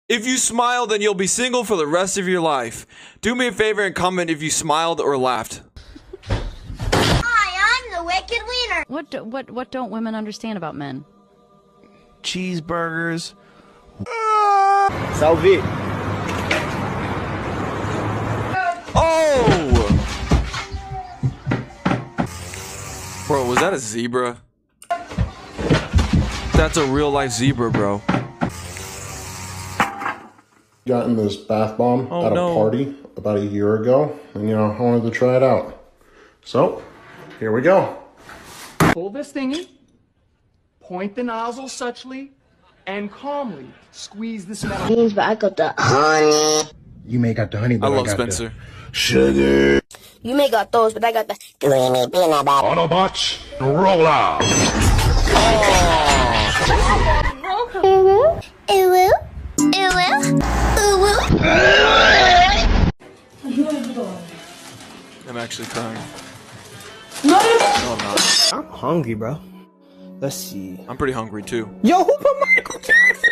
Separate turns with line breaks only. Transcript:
If you smile, then you'll be single for the rest of your life. Do me a favor and comment if you smiled or laughed.
Hi, I'm the Wicked Wiener.
What don't women understand about men?
Cheeseburgers.
Salve.
Oh! Bro, was that a zebra? That's a real life zebra, bro.
Gotten this bath bomb at a party about a year ago, and I wanted to try it out. So, here we go.
Pull this thingy, point the nozzle suchly, and calmly squeeze this metal.
Means, but I got the honey.
You may got the honey, but
I love
got
Spencer.
The sugar.
You may got those, but I got the creamy peanut butter.
Autobots, roll out.
I'm actually crying. No, I'm not.
I'm hungry, bro. Let's see.
I'm pretty hungry too.
Yo, who put Michael Jackson?